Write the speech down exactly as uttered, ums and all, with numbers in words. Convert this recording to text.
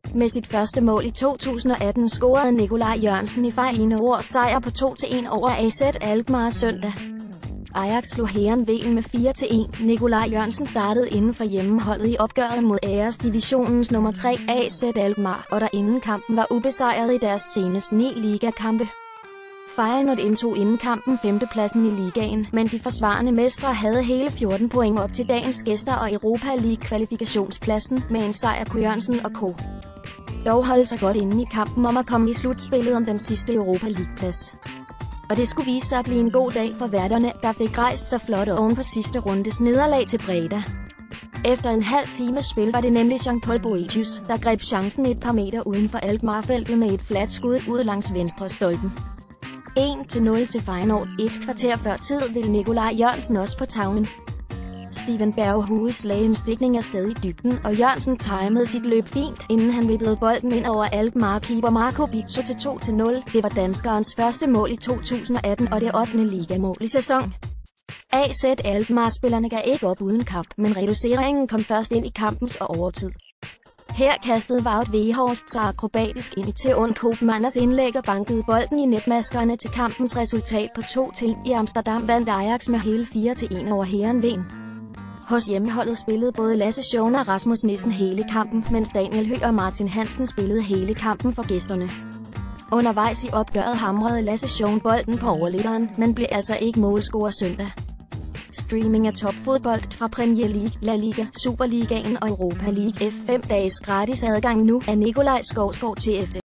Med sit første mål i to tusind og atten scorede Nikolaj Jørgensen i Feyenoord sejr på to til en over A Z Alkmaar søndag. Ajax slog Heerenveen med fire til en. Nikolaj Jørgensen startede inden for hjemmeholdet i opgøret mod æresdivisionens nummer tre A Z Alkmaar, og der inden kampen var ubesejret i deres seneste ni ligakampe. Feyenoord indtog inden kampen femtepladsen i ligaen, men de forsvarende mestre havde hele fjorten point op til dagens gæster og Europa League-kvalifikationspladsen. Med en sejr kunne Jørgensen og co. dog holde sig godt inde i kampen om at komme i slutspillet om den sidste Europa League-plads. Og det skulle vise sig at blive en god dag for værterne, der fik rejst sig flot oven på sidste rundes nederlag til Breda. Efter en halv time spil var det nemlig Jean-Paul Boetius, der greb chancen et par meter uden for Alkmaar-feltet med et fladt skud ud langs venstre stolpen. en til nul til Feyenoord. Et kvarter før tid ville Nikolaj Jørgensen også på tavlen. Steven Berghuis lagde en stikning afsted i dybden, og Jørgensen timede sit løb fint, inden han vippede bolden ind over Alkmaar-keeper Marco Bitso til to til nul. Det var danskerens første mål i to tusind og atten og det ottende ligamål i sæsonen. A Z Alkmaar-spillerne gav ikke op uden kamp, men reduceringen kom først ind i kampens og overtid. Her kastede Wout Weghorst sig akrobatisk ind i Theon Koopmanners indlæg og bankede bolden i netmaskerne til kampens resultat på to til en. I Amsterdam vandt Ajax med hele fire til en over Heerenveen. Hos hjemmeholdet spillede både Lasse Schöne og Rasmus Nissen hele kampen, mens Daniel Høgh og Martin Hansen spillede hele kampen for gæsterne. Undervejs i opgøret hamrede Lasse Schöne bolden på overliggeren, men blev altså ikke målscorer søndag. Streaming af topfodbold fra Premier League, La Liga, Superligaen og Europa League. F fem dages gratis adgang nu af Nikolaj Skovsgaard T F D.